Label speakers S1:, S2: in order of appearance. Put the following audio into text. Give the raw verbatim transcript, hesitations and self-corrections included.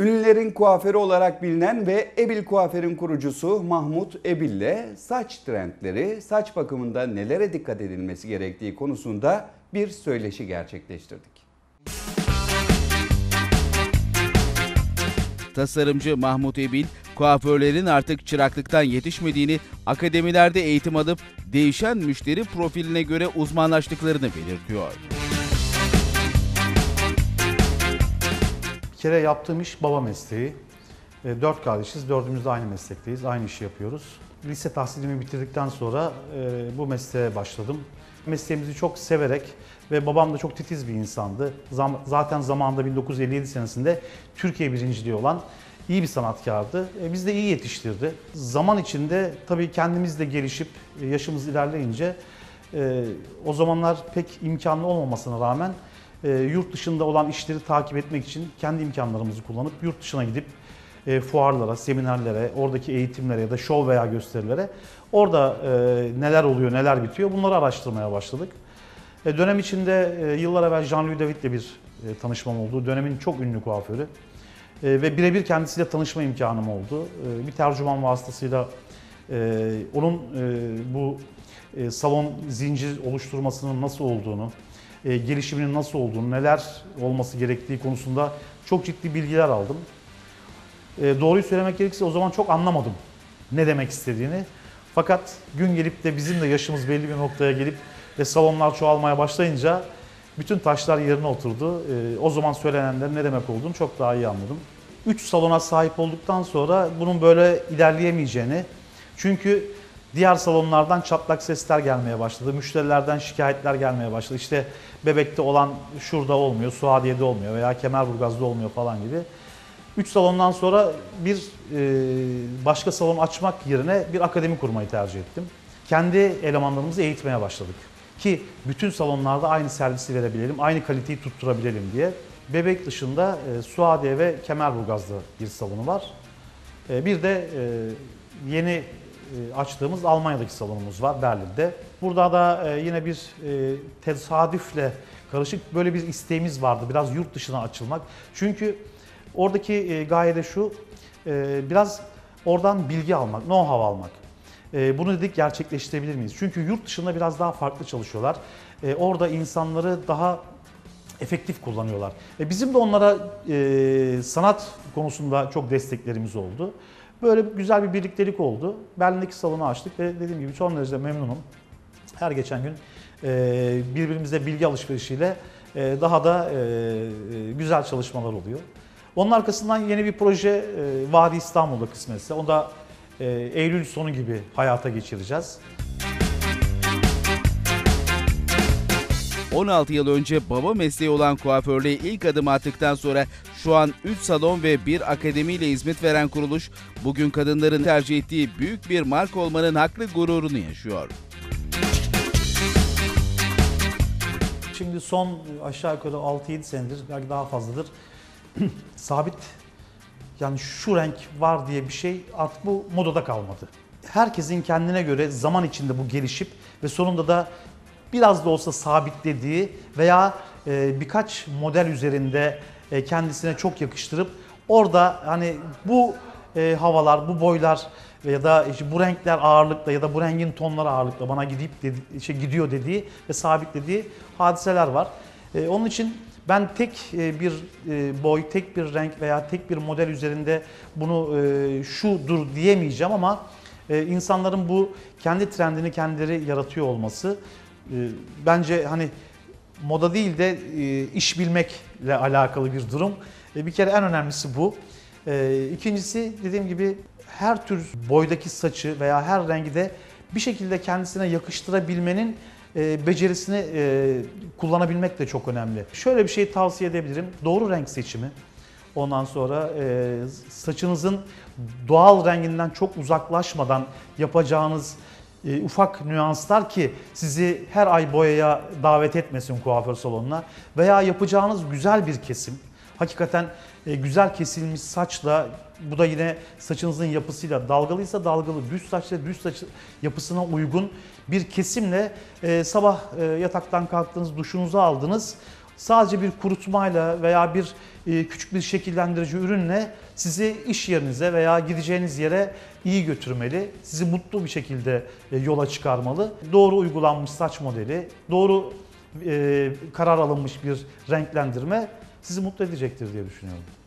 S1: Ünlülerin kuaförü olarak bilinen ve Ebil Kuaför'ün kurucusu Mahmut Ebil'le saç trendleri, saç bakımında nelere dikkat edilmesi gerektiği konusunda bir söyleşi gerçekleştirdik.
S2: Tasarımcı Mahmut Ebil, kuaförlerin artık çıraklıktan yetişmediğini, akademilerde eğitim alıp değişen müşteri profiline göre uzmanlaştıklarını belirtiyor.
S3: Bir kere yaptığım iş baba mesleği. Dört kardeşiz, dördümüz de aynı meslekteyiz, aynı işi yapıyoruz. Lise tahsilimi bitirdikten sonra bu mesleğe başladım. Mesleğimizi çok severek ve babam da çok titiz bir insandı. Zaten zamanında bin dokuz yüz elli yedi senesinde Türkiye birinciliği olan iyi bir sanatkardı. Biz de iyi yetiştirdi. Zaman içinde tabii kendimiz de gelişip yaşımız ilerleyince o zamanlar pek imkanlı olmamasına rağmen yurt dışında olan işleri takip etmek için kendi imkanlarımızı kullanıp yurt dışına gidip fuarlara, seminerlere, oradaki eğitimlere ya da şov veya gösterilere orada neler oluyor, neler bitiyor bunları araştırmaya başladık. Dönem içinde yıllar evvel Jean-Louis David'le bir tanışmam oldu. Dönemin çok ünlü kuaförü. Ve birebir kendisiyle tanışma imkanım oldu. Bir tercüman vasıtasıyla onun bu salon zincir oluşturmasının nasıl olduğunu, gelişiminin nasıl olduğunu, neler olması gerektiği konusunda çok ciddi bilgiler aldım. Doğruyu söylemek gerekirse o zaman çok anlamadım ne demek istediğini. Fakat gün gelip de bizim de yaşımız belli bir noktaya gelip ve salonlar çoğalmaya başlayınca bütün taşlar yerine oturdu. O zaman söylenenlerin ne demek olduğunu çok daha iyi anladım. Üç salona sahip olduktan sonra bunun böyle ilerleyemeyeceğini, çünkü diğer salonlardan çatlak sesler gelmeye başladı, müşterilerden şikayetler gelmeye başladı. İşte Bebek'te olan şurada olmuyor, Suadiye'de olmuyor veya Kemerburgaz'da olmuyor falan gibi. Üç salondan sonra bir başka salon açmak yerine bir akademi kurmayı tercih ettim. Kendi elemanlarımızı eğitmeye başladık. Ki bütün salonlarda aynı servisi verebilelim, aynı kaliteyi tutturabilelim diye. Bebek dışında e, Suadiye ve Kemerburgaz'da bir salonu var. E, bir de e, yeni e, açtığımız Almanya'daki salonumuz var, Berlin'de. Burada da e, yine bir e, tesadüfle karışık böyle bir isteğimiz vardı, biraz yurt dışına açılmak. Çünkü oradaki e, gaye de şu, e, biraz oradan bilgi almak, know-how almak. E, bunu dedik gerçekleştirebilir miyiz? Çünkü yurt dışında biraz daha farklı çalışıyorlar. E, orada insanları daha efektif kullanıyorlar. E bizim de onlara e, sanat konusunda çok desteklerimiz oldu. Böyle güzel bir birliktelik oldu. Berlin'deki salonu açtık ve dediğim gibi son derece memnunum. Her geçen gün e, birbirimizle bilgi alışverişiyle e, daha da e, güzel çalışmalar oluyor. Onun arkasından yeni bir proje e, Vadi İstanbul'da kısmetse. Onu da e, Eylül sonu gibi hayata geçireceğiz.
S2: on altı yıl önce baba mesleği olan kuaförlüğe ilk adım attıktan sonra şu an üç salon ve bir akademiyle hizmet veren kuruluş, bugün kadınların tercih ettiği büyük bir marka olmanın haklı gururunu yaşıyor.
S3: Şimdi son aşağı yukarı altı yedi senedir, belki daha fazladır, sabit, yani şu renk var diye bir şey artık bu modada kalmadı. Herkesin kendine göre zaman içinde bu gelişip ve sonunda da biraz da olsa sabitlediği veya e, birkaç model üzerinde e, kendisine çok yakıştırıp orada hani bu e, havalar, bu boylar ya da işte bu renkler ağırlıkla ya da bu rengin tonları ağırlıkla bana gidip dedi, işte gidiyor dediği ve sabitlediği hadiseler var. E, onun için ben tek e, bir e, boy, tek bir renk veya tek bir model üzerinde bunu e, şudur diyemeyeceğim ama e, insanların bu kendi trendini kendileri yaratıyor olması bence hani moda değil de iş bilmekle alakalı bir durum. Bir kere en önemlisi bu. İkincisi dediğim gibi her tür boydaki saçı veya her rengi de bir şekilde kendisine yakıştırabilmenin becerisini kullanabilmek de çok önemli. Şöyle bir şey tavsiye edebilirim. Doğru renk seçimi. Ondan sonra saçınızın doğal renginden çok uzaklaşmadan yapacağınız E, ufak nüanslar ki sizi her ay boyaya davet etmesin kuaför salonuna veya yapacağınız güzel bir kesim. Hakikaten e, güzel kesilmiş saçla, bu da yine saçınızın yapısıyla, dalgalıysa dalgalı, düz saçla düz saç yapısına uygun bir kesimle e, sabah e, yataktan kalktınız, duşunuzu aldınız. sadece bir kurutmayla veya bir e, küçük bir şekillendirici ürünle sizi iş yerinize veya gideceğiniz yere iyi götürmeli. Sizi mutlu bir şekilde e, yola çıkarmalı. Doğru uygulanmış saç modeli, doğru e, karar alınmış bir renklendirme sizi mutlu edecektir diye düşünüyorum.